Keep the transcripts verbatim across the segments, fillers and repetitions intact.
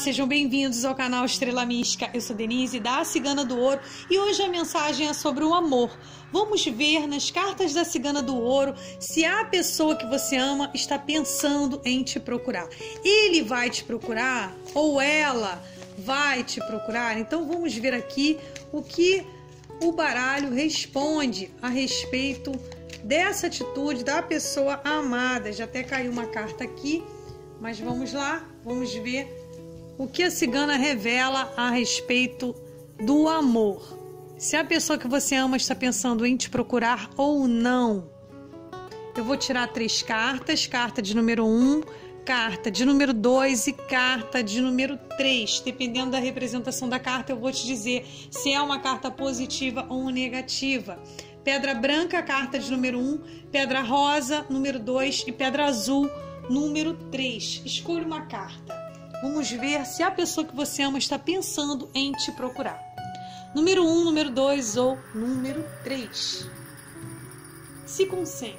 sejam bem-vindos ao canal Estrela Mística. Eu sou Denise, da Cigana do Ouro, e hoje a mensagem é sobre o amor. Vamos ver nas cartas da Cigana do Ouro se a pessoa que você ama está pensando em te procurar. Ele vai te procurar ou ela vai te procurar? Então vamos ver aqui o que o baralho responde a respeito dessa atitude da pessoa amada. Já até caiu uma carta aqui, mas vamos lá, vamos ver o que a cigana revela a respeito do amor. Se a pessoa que você ama está pensando em te procurar ou não. Eu vou tirar três cartas, carta de número um, carta de número dois e carta de número três. Dependendo da representação da carta, eu vou te dizer se é uma carta positiva ou negativa. Pedra branca, carta de número um, pedra rosa, número dois e pedra azul, número três. Escolha uma carta. Vamos ver se a pessoa que você ama está pensando em te procurar. Número um, número dois ou número três. Se concentre.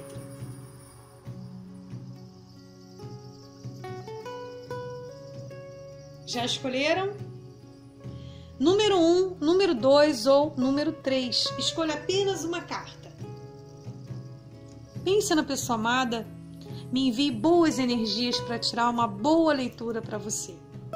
Já escolheram? Número um, número dois ou número três. Escolha apenas uma carta. Pense na pessoa amada. Me envie boas energias para tirar uma boa leitura para você.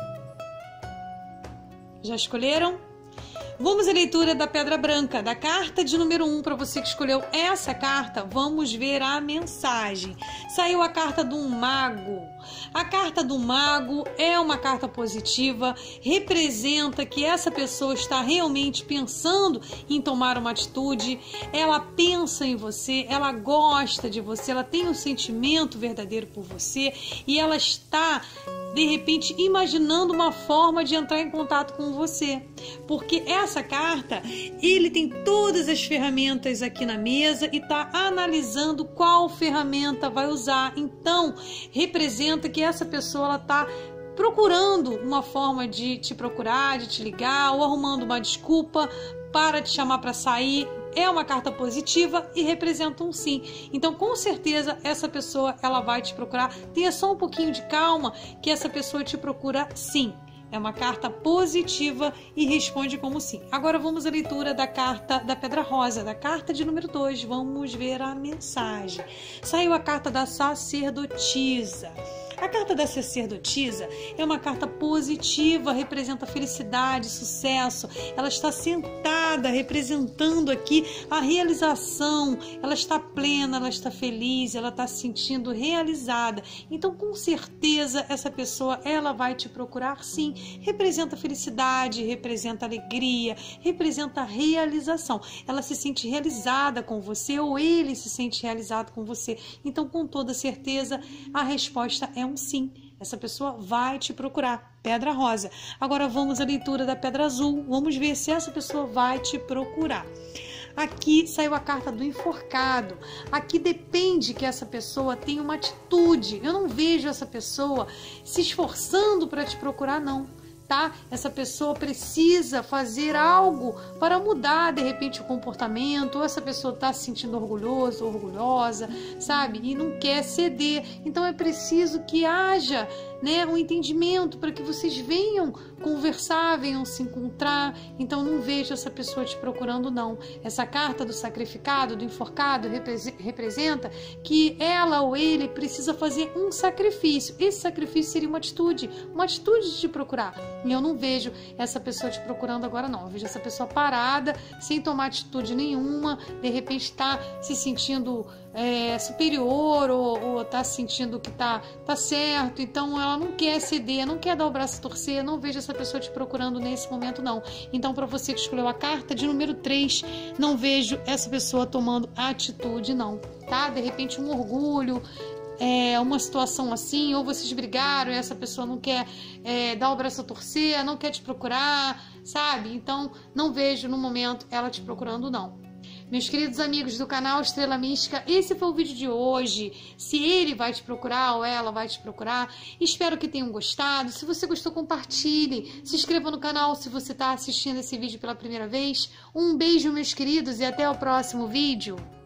Já escolheram? Vamos à leitura da pedra branca, da carta de número um, para você que escolheu essa carta. Vamos ver a mensagem. Saiu a carta do mago. A carta do mago é uma carta positiva, representa que essa pessoa está realmente pensando em tomar uma atitude, ela pensa em você, ela gosta de você, ela tem um sentimento verdadeiro por você e ela está, de repente, imaginando uma forma de entrar em contato com você. Porque essa carta, ele tem todas as ferramentas aqui na mesa e está analisando qual ferramenta vai usar. Então, representa que essa pessoa ela está procurando uma forma de te procurar, de te ligar ou arrumando uma desculpa para te chamar para sair. É uma carta positiva e representa um sim. Então, com certeza, essa pessoa ela vai te procurar. Tenha só um pouquinho de calma que essa pessoa te procura sim. É uma carta positiva e responde como sim. Agora vamos à leitura da carta da pedra rosa, da carta de número dois. Vamos ver a mensagem. Saiu a carta da sacerdotisa. A carta da sacerdotisa é uma carta positiva, representa felicidade, sucesso. Ela está sentada, representando aqui a realização. Ela está plena, ela está feliz, ela está se sentindo realizada. Então, com certeza, essa pessoa ela vai te procurar sim. Representa felicidade, representa alegria, representa realização. Ela se sente realizada com você ou ele se sente realizado com você. Então, com toda certeza, a resposta é um sim. Essa pessoa vai te procurar. Pedra rosa. Agora vamos à leitura da pedra azul. Vamos ver se essa pessoa vai te procurar. Aqui saiu a carta do enforcado. Aqui depende que essa pessoa tenha uma atitude. Eu não vejo essa pessoa se esforçando para te procurar, não. Tá? Essa pessoa precisa fazer algo para mudar de repente o comportamento, ou essa pessoa está se sentindo orgulhoso, orgulhosa, sabe? E não quer ceder. Então é preciso que haja, né, um entendimento para que vocês venham conversar, venham se encontrar. Então não vejo essa pessoa te procurando, não. Essa carta do sacrificado, do enforcado, representa que ela ou ele precisa fazer um sacrifício. Esse sacrifício seria uma atitude, uma atitude de te procurar. E eu não vejo essa pessoa te procurando agora, não. Eu vejo essa pessoa parada, sem tomar atitude nenhuma, de repente está se sentindo é, superior ou está sentindo que está tá certo. Então ela não quer ceder, não quer dar o braço a torcer. Eu não vejo essa pessoa te procurando nesse momento, não. Então, para você que escolheu a carta de número três, não vejo essa pessoa tomando atitude, não. Tá? De repente um orgulho, É uma situação assim, ou vocês brigaram e essa pessoa não quer é, dar o braço a torcer, não quer te procurar, sabe? Então, não vejo no momento ela te procurando, não. Meus queridos amigos do canal Estrela Mística, esse foi o vídeo de hoje. Se ele vai te procurar ou ela vai te procurar, espero que tenham gostado. Se você gostou, compartilhe. Se inscreva no canal se você está assistindo esse vídeo pela primeira vez. Um beijo, meus queridos, e até o próximo vídeo.